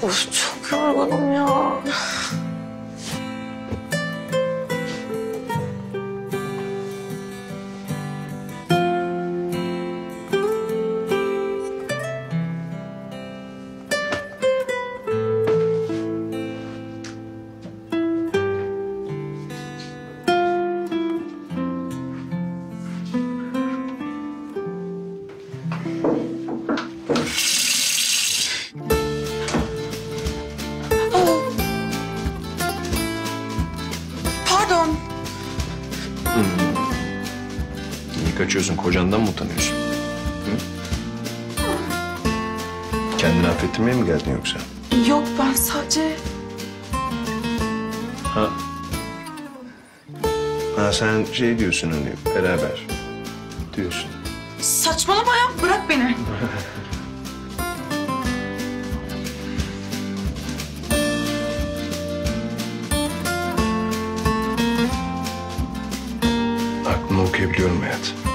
Of, çok yorgunum ya. Pardon. Niye kaçıyorsun? Kocandan mı utanıyorsun? Hı? Kendini affettirmeye mi geldin yoksa? Yok, ben sadece... Ha sen şey diyorsun hani beraber diyorsun. Saçmalama ya, bırak beni. Aklını okuyabiliyorum Hayat.